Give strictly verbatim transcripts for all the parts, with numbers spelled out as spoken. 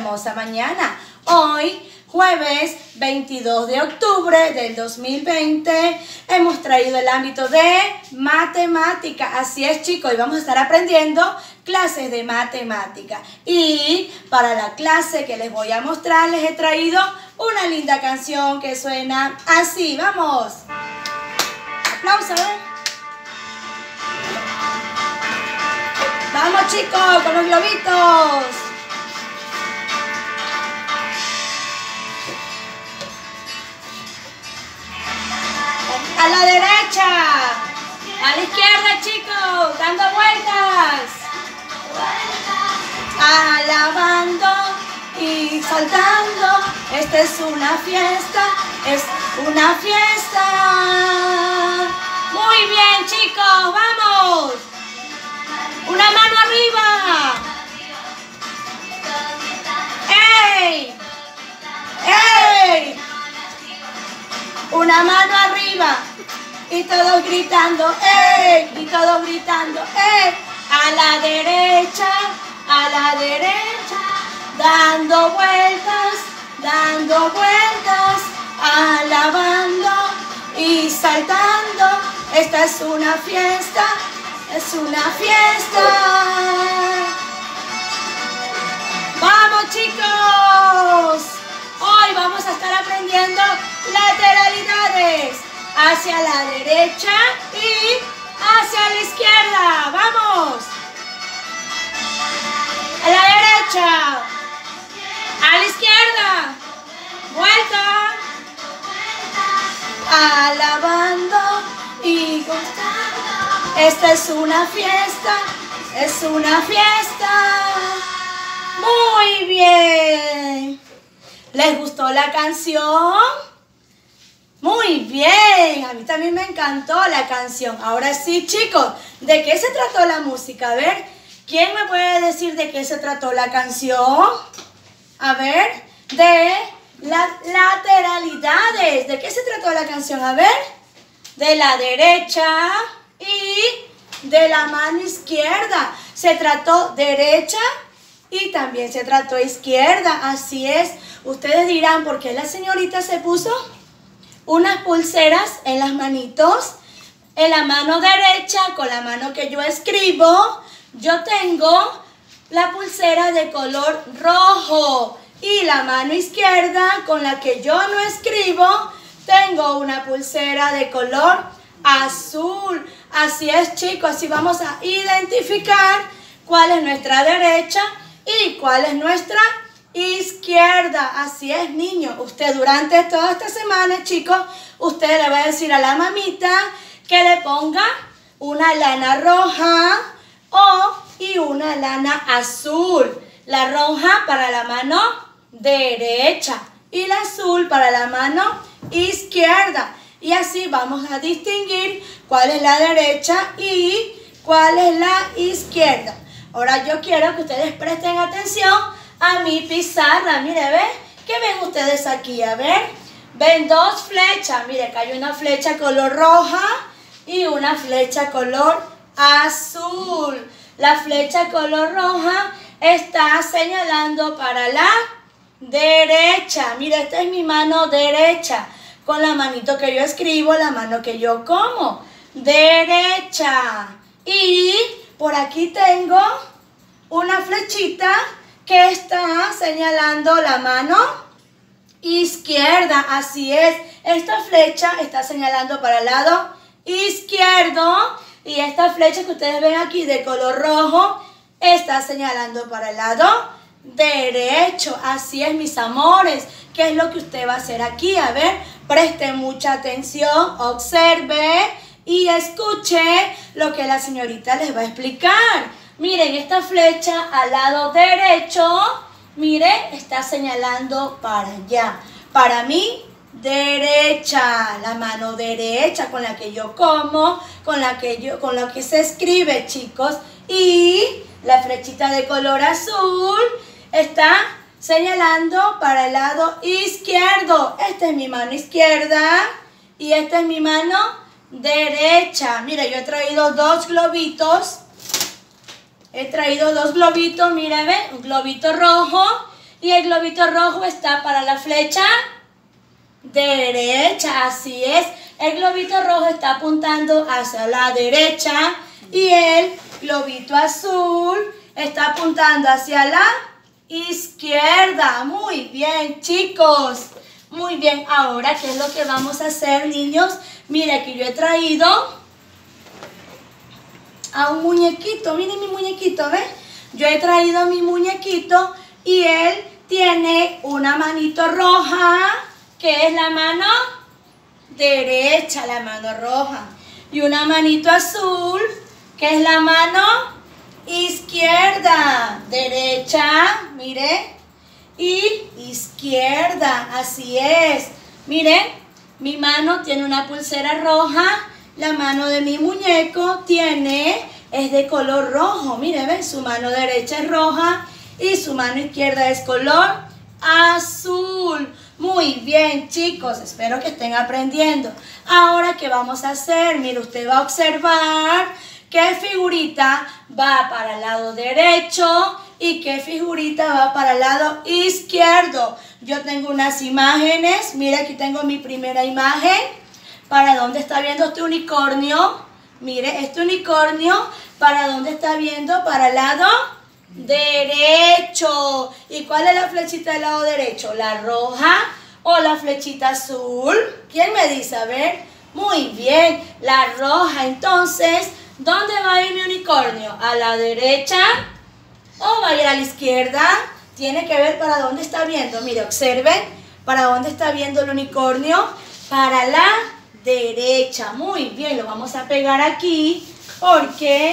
hermosa mañana. Hoy, jueves veintidós de octubre del dos mil veinte, hemos traído el ámbito de matemática. Así es, chicos, y vamos a estar aprendiendo clases de matemática. Y para la clase que les voy a mostrar, les he traído una linda canción que suena así. ¡Vamos! ¡Aplausos! ¿eh? ¡Vamos, chicos, con los globitos! A la derecha, a la izquierda, chicos, dando vueltas, alabando y saltando. Esta es una fiesta, es una fiesta. Muy bien, chicos, vamos. Una mano arriba. ¡Ey! ¡Ey! Una mano arriba. Y todos gritando, ¡eh! Y todos gritando, ¡eh! A la derecha, a la derecha, dando vueltas, dando vueltas, alabando y saltando. Esta es una fiesta, es una fiesta. ¡Vamos, chicos! Hoy vamos a estar aprendiendo lateralidades. Hacia la derecha y hacia la izquierda. ¡Vamos! A la derecha. A la izquierda. Vuelta. Alabando y gozando. Esta es una fiesta. Es una fiesta. Muy bien. ¿Les gustó la canción? Muy bien, a mí también me encantó la canción. Ahora sí, chicos, ¿de qué se trató la música? A ver, ¿quién me puede decir de qué se trató la canción? A ver, de las lateralidades. ¿De qué se trató la canción? A ver, de la derecha y de la mano izquierda. Se trató derecha y también se trató izquierda. Así es. Ustedes dirán, ¿por qué la señorita se puso unas pulseras en las manitos? En la mano derecha, con la mano que yo escribo, yo tengo la pulsera de color rojo. Y la mano izquierda, con la que yo no escribo, tengo una pulsera de color azul. Así es, chicos, así vamos a identificar cuál es nuestra derecha y cuál es nuestra izquierda. Así es, niños. Usted durante toda esta semana, chicos, usted le va a decir a la mamita que le ponga una lana roja o y una lana azul. La roja para la mano derecha y la azul para la mano izquierda. Y así vamos a distinguir cuál es la derecha y cuál es la izquierda. Ahora yo quiero que ustedes presten atención a mi pizarra. Mire, ¿ven? ¿Qué ven ustedes aquí? A ver, ven dos flechas. Mire, que hay una flecha color roja y una flecha color azul. La flecha color roja está señalando para la derecha. Mire, esta es mi mano derecha. Con la manito que yo escribo, la mano que yo como. Derecha. Y por aquí tengo una flechita que está señalando la mano izquierda. Así es, esta flecha está señalando para el lado izquierdo y esta flecha que ustedes ven aquí de color rojo está señalando para el lado derecho. Así es, mis amores. ¿Qué es lo que usted va a hacer aquí? A ver, preste mucha atención, observe y escuche lo que la señorita les va a explicar. Miren, esta flecha al lado derecho, miren, está señalando para allá. Para mí, derecha, la mano derecha con la que yo como, con la que yo, con lo que se escribe, chicos. Y la flechita de color azul está señalando para el lado izquierdo. Esta es mi mano izquierda y esta es mi mano derecha. Mira, yo he traído dos globitos. He traído dos globitos, mira, ve, un globito rojo Y el globito rojo está para la flecha derecha, así es. El globito rojo está apuntando hacia la derecha y el globito azul está apuntando hacia la izquierda. Muy bien, chicos. Muy bien. Ahora, ¿qué es lo que vamos a hacer, niños? Mira, aquí yo he traído a un muñequito. Miren mi muñequito, ¿ves? Yo he traído a mi muñequito y él tiene una manito roja, que es la mano derecha, la mano roja. Y una manito azul, que es la mano izquierda. Derecha, mire. Y izquierda, así es. Miren, mi mano tiene una pulsera roja. La mano de mi muñeco tiene, es de color rojo. Mire, ¿ven? Su mano derecha es roja y su mano izquierda es color azul. Muy bien, chicos, espero que estén aprendiendo. Ahora, ¿qué vamos a hacer? Mire, usted va a observar qué figurita va para el lado derecho y qué figurita va para el lado izquierdo. Yo tengo unas imágenes. Mira, aquí tengo mi primera imagen. ¿Para dónde está viendo este unicornio? Mire, este unicornio, ¿para dónde está viendo? Para el lado derecho. ¿Y cuál es la flechita del lado derecho? ¿La roja o la flechita azul? ¿Quién me dice? A ver. Muy bien, la roja. Entonces, ¿dónde va a ir mi unicornio? ¿A la derecha o va a ir a la izquierda? Tiene que ver para dónde está viendo. Mire, observen para dónde está viendo el unicornio. Para la derecha. Muy bien, lo vamos a pegar aquí porque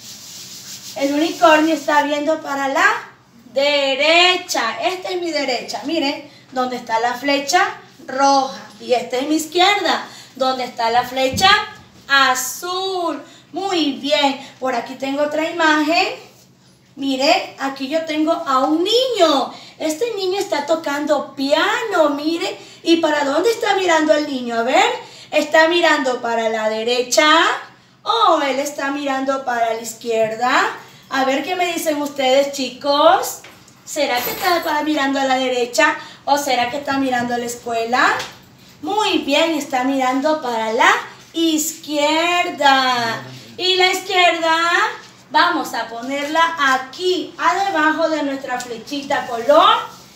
el unicornio está viendo para la derecha. Esta es mi derecha. Miren, donde está la flecha roja. Y esta es mi izquierda, donde está la flecha azul. Muy bien. Por aquí tengo otra imagen. Mire, aquí yo tengo a un niño. Este niño está tocando piano, mire. ¿Y para dónde está mirando el niño? A ver, ¿está mirando para la derecha o él está mirando para la izquierda? A ver qué me dicen ustedes, chicos. ¿Será que está para mirando a la derecha o será que está mirando a la escuela? Muy bien, está mirando para la izquierda. Y la izquierda vamos a ponerla aquí, debajo de nuestra flechita color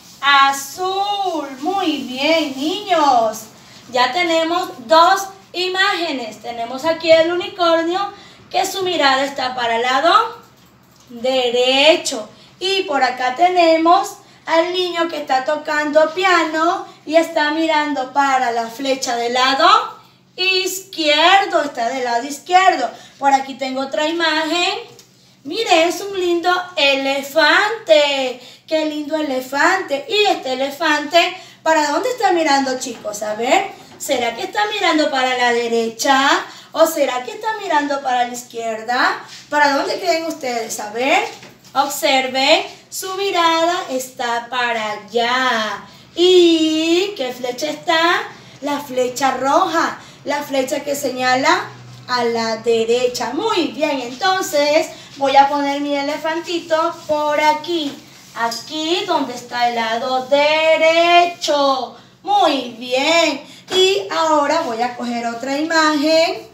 azul. Muy bien, niños. Ya tenemos dos imágenes. Tenemos aquí el unicornio, que su mirada está para el lado derecho. Y por acá tenemos al niño que está tocando piano y está mirando para la flecha del lado izquierdo. Está del lado izquierdo. Por aquí tengo otra imagen. Mire, es un lindo elefante. ¡Qué lindo elefante! Y este elefante, ¿para dónde está mirando, chicos? A ver, ¿será que está mirando para la derecha? ¿O será que está mirando para la izquierda? ¿Para dónde creen ustedes? A ver, observen, su mirada está para allá. ¿Y qué flecha está? La flecha roja, la flecha que señala a la derecha. Muy bien, entonces voy a poner mi elefantito por aquí. Aquí donde está el lado derecho. Muy bien. Y ahora voy a coger otra imagen.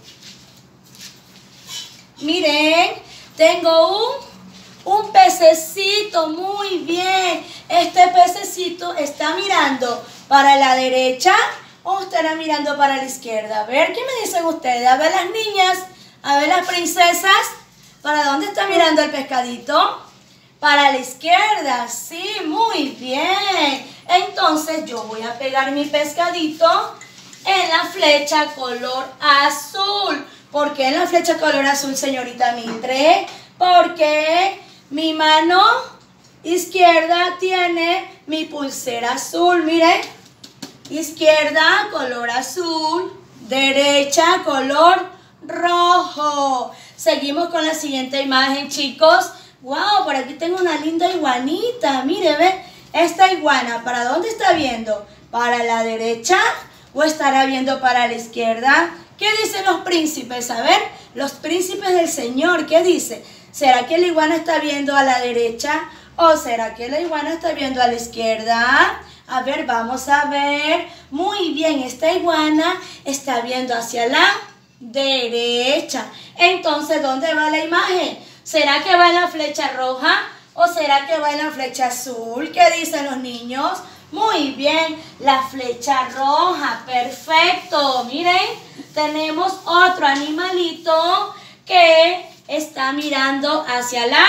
Miren, tengo un, un pececito. Muy bien. Este pececito está mirando para la derecha o estará mirando para la izquierda. A ver, ¿qué me dicen ustedes? A ver las niñas, a ver las princesas. ¿Para dónde está mirando el pescadito? Para la izquierda, sí, muy bien. Entonces yo voy a pegar mi pescadito en la flecha color azul. ¿Por qué en la flecha color azul, señorita Mitre? Porque mi mano izquierda tiene mi pulsera azul, miren. Izquierda, color azul. Derecha, color rojo. Seguimos con la siguiente imagen, chicos. ¡Wow! Por aquí tengo una linda iguanita. Mire, ¿ve? Esta iguana, ¿para dónde está viendo? ¿Para la derecha o estará viendo para la izquierda? ¿Qué dicen los príncipes? A ver, los príncipes del Señor, ¿qué dice? ¿Será que la iguana está viendo a la derecha ¿O será que la iguana está viendo a la izquierda? A ver, vamos a ver. Muy bien, esta iguana está viendo hacia la derecha. Entonces, ¿dónde va la imagen? ¿Será que va en la flecha roja o será que va en la flecha azul? ¿Qué dicen los niños? Muy bien, la flecha roja. Perfecto. Miren, tenemos otro animalito que está mirando hacia la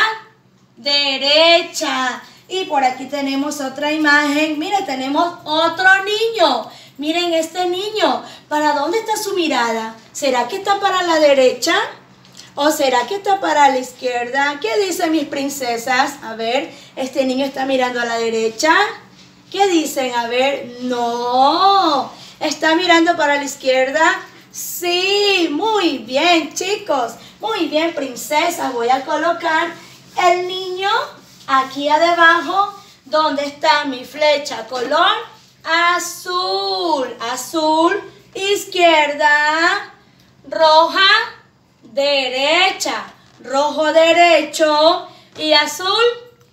derecha. Y por aquí tenemos otra imagen. Miren, tenemos otro niño. Miren este niño. ¿Para dónde está su mirada? ¿Será que está para la derecha? ¿O será que está para la izquierda? ¿Qué dicen mis princesas? A ver, este niño está mirando a la derecha. ¿Qué dicen? A ver, no. ¿Está mirando para la izquierda? Sí, muy bien, chicos. Muy bien, princesas. Voy a colocar el niño aquí abajo, donde está mi flecha color azul. Azul, izquierda, roja, derecha, rojo derecho y azul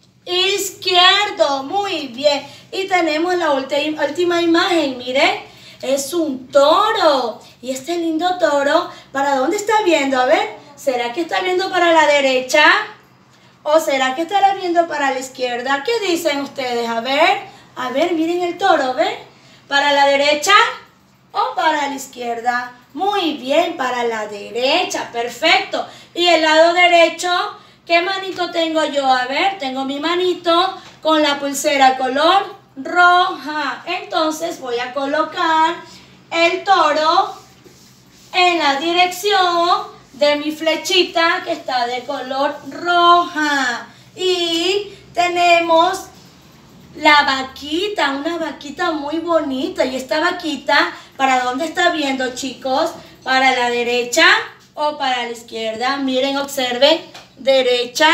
izquierdo. Muy bien. Y tenemos la última, última imagen, miren, es un toro. Y este lindo toro, ¿para dónde está viendo? A ver, ¿será que está viendo para la derecha? ¿O será que estará viendo para la izquierda? ¿Qué dicen ustedes? A ver, a ver, miren el toro, ¿ven? ¿Para la derecha o para la izquierda? Muy bien, para la derecha, perfecto. Y el lado derecho, ¿qué manito tengo yo? A ver, tengo mi manito con la pulsera color roja. Entonces voy a colocar el toro en la dirección de mi flechita que está de color roja. Y tenemos la vaquita, una vaquita muy bonita. Y esta vaquita, ¿para dónde está viendo, chicos? ¿Para la derecha o para la izquierda? Miren, observen, derecha,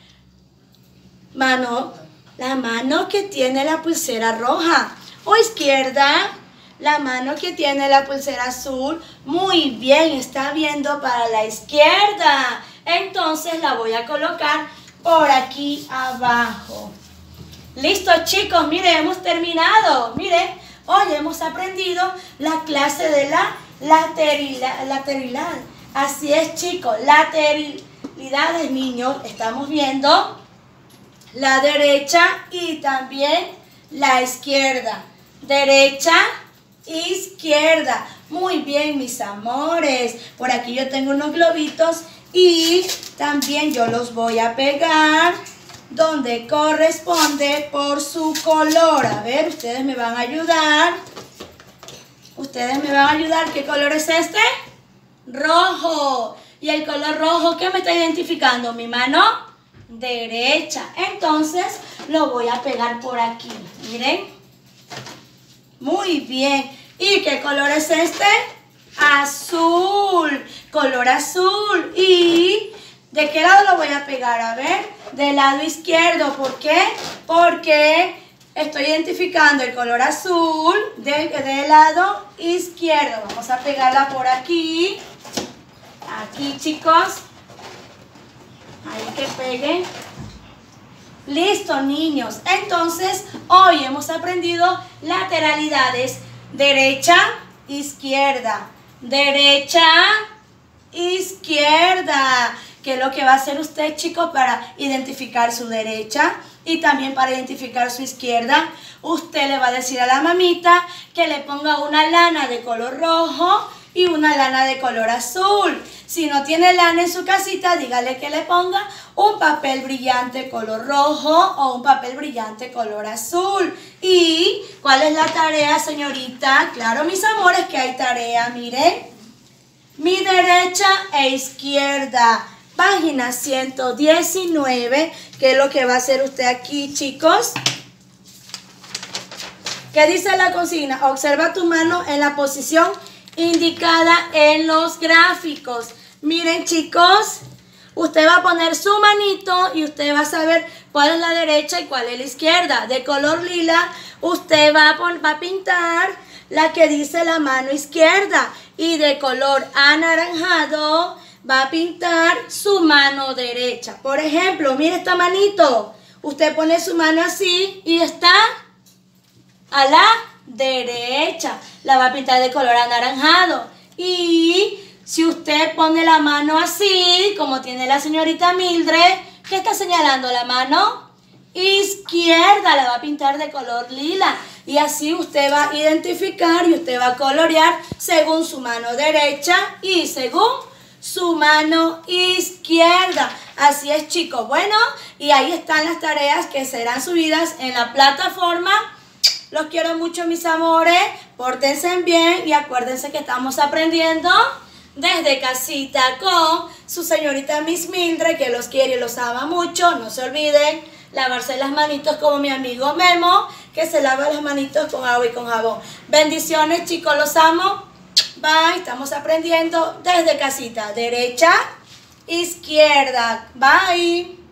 mano, la mano que tiene la pulsera roja. O izquierda, la mano que tiene la pulsera azul. Muy bien, está viendo para la izquierda. Entonces la voy a colocar por aquí abajo. Listo, chicos, miren, hemos terminado. Miren, hoy hemos aprendido la clase de la laterilidad. laterilidad. Así es, chicos, laterilidad de niños. Estamos viendo la derecha y también la izquierda. Derecha, izquierda. Muy bien, mis amores. Por aquí yo tengo unos globitos y también yo los voy a pegar donde corresponde por su color. A ver, ustedes me van a ayudar. Ustedes me van a ayudar. ¿Qué color es este? Rojo. Y el color rojo, ¿qué me está identificando? Mi mano derecha. Entonces lo voy a pegar por aquí. Miren. Muy bien. ¿Y qué color es este? Azul. Color azul. ¿Y de qué lado lo voy a pegar? A ver, del lado izquierdo. ¿Por qué? Porque estoy identificando el color azul del, del lado izquierdo. Vamos a pegarla por aquí. Aquí, chicos. Ahí que peguen. Listo, niños. Entonces, hoy hemos aprendido lateralidades. Derecha, izquierda. Derecha, izquierda. ¿Qué es lo que va a hacer usted, chicos, para identificar su derecha y también para identificar su izquierda? Usted le va a decir a la mamita que le ponga una lana de color rojo y una lana de color azul. Si no tiene lana en su casita, dígale que le ponga un papel brillante color rojo o un papel brillante color azul. ¿Y cuál es la tarea, señorita? Claro, mis amores, que hay tarea, miren. Mi derecha e izquierda. Página ciento diecinueve. ¿Qué es lo que va a hacer usted aquí, chicos? ¿Qué dice la consigna? Observa tu mano en la posición indicada en los gráficos. Miren, chicos, usted va a poner su manito y usted va a saber cuál es la derecha y cuál es la izquierda. De color lila, usted va a, va a pintar la que dice la mano izquierda. Y de color anaranjado va a pintar su mano derecha. Por ejemplo, mire esta manito. Usted pone su mano así y está a la derecha. La va a pintar de color anaranjado. Y si usted pone la mano así, como tiene la señorita Mildred, ¿qué está señalando? La mano izquierda, la va a pintar de color lila. Y así usted va a identificar y usted va a colorear según su mano derecha y según su mano izquierda. Así es, chicos. Bueno, y ahí están las tareas que serán subidas en la plataforma. Los quiero mucho, mis amores. Pórtense bien y acuérdense que estamos aprendiendo desde casita con su señorita Miss Mildred, que los quiere y los ama mucho. No se olviden lavarse las manitos como mi amigo Memo, que se lava las manitos con agua y con jabón. Bendiciones, chicos, los amo. Bye, estamos aprendiendo desde casita. Derecha, izquierda. Bye.